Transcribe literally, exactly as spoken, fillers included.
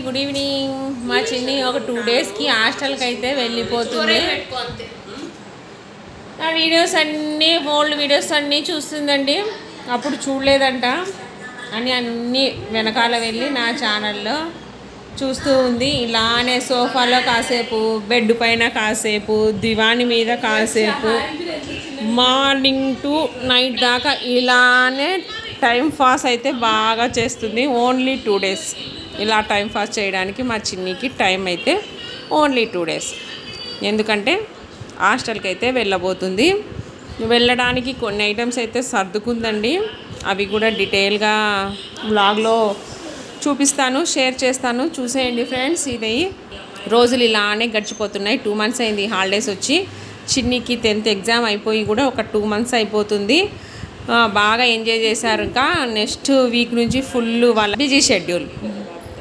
Good evening. మా చిన్ని ఒక టూ డేస్కి హాస్టల్కి అయితే వెళ్ళిపోతుంది. ఆ వీడియోస్ అన్నీ ఓల్డ్ వీడియోస్ అన్నీ చూస్తుందండి. అప్పుడు చూడలేదంట అని అన్నీ వెనకాల వెళ్ళి నా ఛానల్లో చూస్తూ ఉంది. ఇలానే సోఫాలో కాసేపు, బెడ్ పైన కాసేపు, దివాణి మీద కాసేపు, మార్నింగ్ టు నైట్ దాకా ఇలానే టైం పాస్ అయితే బాగా చేస్తుంది. ఓన్లీ టూ డేస్ ఇలా టైం పాస్ చేయడానికి మా చిన్నికి టైం అయితే ఓన్లీ టూ డేస్. ఎందుకంటే హాస్టల్కి అయితే వెళ్ళబోతుంది. వెళ్ళడానికి కొన్ని ఐటమ్స్ అయితే సర్దుకుందండి. అవి కూడా డీటెయిల్గా వ్లాగ్లో చూపిస్తాను, షేర్ చేస్తాను, చూసేయండి ఫ్రెండ్స్. ఇది రోజులు ఇలానే గడిచిపోతున్నాయి. టూ మంత్స్ అయింది హాలిడేస్ వచ్చి. చిన్నికి టెన్త్ ఎగ్జామ్ అయిపోయి కూడా ఒక టూ మంత్స్ అయిపోతుంది. బాగా ఎంజాయ్ చేశారు. ఇంకా నెక్స్ట్ వీక్ నుంచి ఫుల్ వాళ్ళ బిజీ షెడ్యూల్